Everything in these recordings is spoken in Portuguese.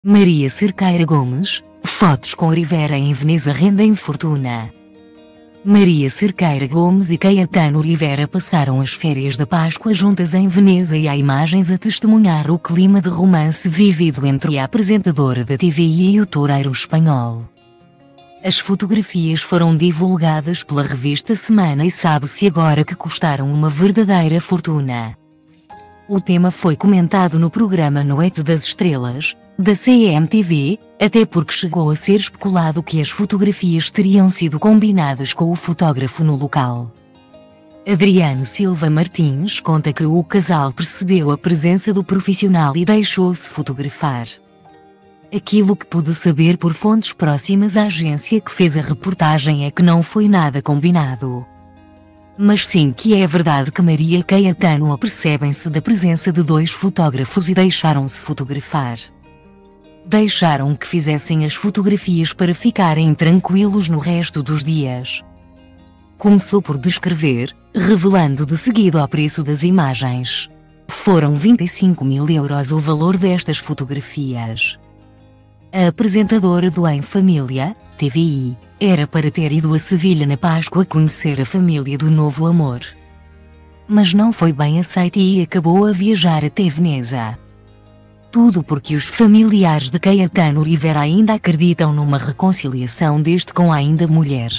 Maria Cerqueira Gomes, fotos com Rivera em Veneza rendem fortuna. Maria Cerqueira Gomes e Caetano Rivera passaram as férias da Páscoa juntas em Veneza e há imagens a testemunhar o clima de romance vivido entre a apresentadora da TVI e o toureiro espanhol. As fotografias foram divulgadas pela revista Semana e sabe-se agora que custaram uma verdadeira fortuna. O tema foi comentado no programa Noite das Estrelas, da CMTV, até porque chegou a ser especulado que as fotografias teriam sido combinadas com o fotógrafo no local. Adriano Silva Martins conta que o casal percebeu a presença do profissional e deixou-se fotografar. Aquilo que pude saber por fontes próximas à agência que fez a reportagem é que não foi nada combinado. Mas sim que é verdade que Maria e Caetano apercebem-se da presença de dois fotógrafos e deixaram-se fotografar. Deixaram que fizessem as fotografias para ficarem tranquilos no resto dos dias. Começou por descrever, revelando de seguida o preço das imagens. Foram 25.000 euros o valor destas fotografias. A apresentadora do Em Família, TVI, era para ter ido a Sevilha na Páscoa conhecer a família do novo amor. Mas não foi bem aceita e acabou a viajar até Veneza. Tudo porque os familiares de Caetano Rivera ainda acreditam numa reconciliação deste com a ainda mulher.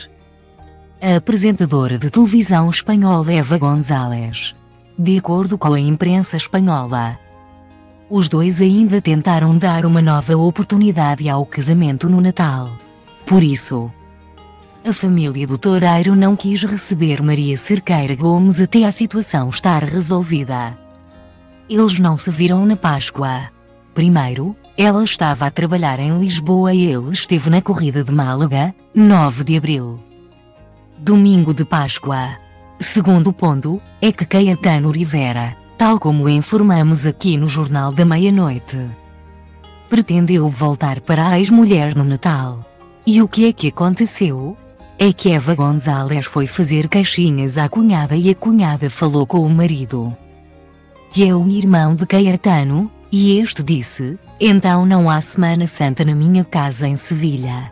A apresentadora de televisão espanhola Eva González. De acordo com a imprensa espanhola, os dois ainda tentaram dar uma nova oportunidade ao casamento no Natal. Por isso, a família do toureiro não quis receber Maria Cerqueira Gomes até a situação estar resolvida. Eles não se viram na Páscoa. Primeiro, ela estava a trabalhar em Lisboa e ele esteve na corrida de Málaga, 9 de abril. Domingo de Páscoa. Segundo ponto, é que Caetano Rivera, tal como informamos aqui no Jornal da Meia-Noite, pretendeu voltar para a ex-mulher no Natal. E o que é que aconteceu? É que Eva González foi fazer caixinhas à cunhada e a cunhada falou com o marido, que é o irmão de Caetano, e este disse: então não há Semana Santa na minha casa em Sevilha.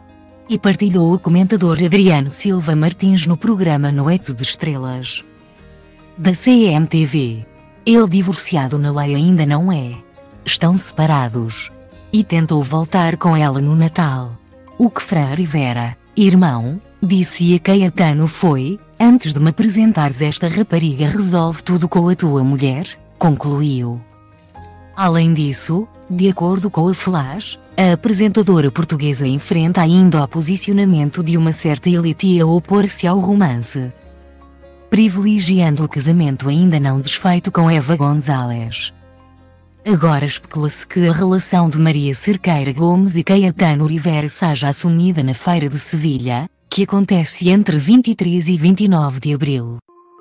E partilhou o comentador Adriano Silva Martins no programa Noite de Estrelas da CMTV. Ele divorciado na lei ainda não é. Estão separados. E tentou voltar com ela no Natal. O que Fra Rivera, irmão, disse a Caetano foi: antes de me apresentares esta rapariga resolve tudo com a tua mulher, concluiu. Além disso, de acordo com a Flash, a apresentadora portuguesa enfrenta ainda o posicionamento de uma certa elite a opor-se ao romance, privilegiando o casamento ainda não desfeito com Eva González. Agora especula-se que a relação de Maria Cerqueira Gomes e Caetano Rivera seja assumida na Feira de Sevilha, que acontece entre 23 e 29 de abril.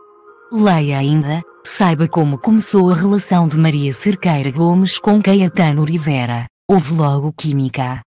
Leia ainda, saiba como começou a relação de Maria Cerqueira Gomes com Caetano Rivera. Houve logo química.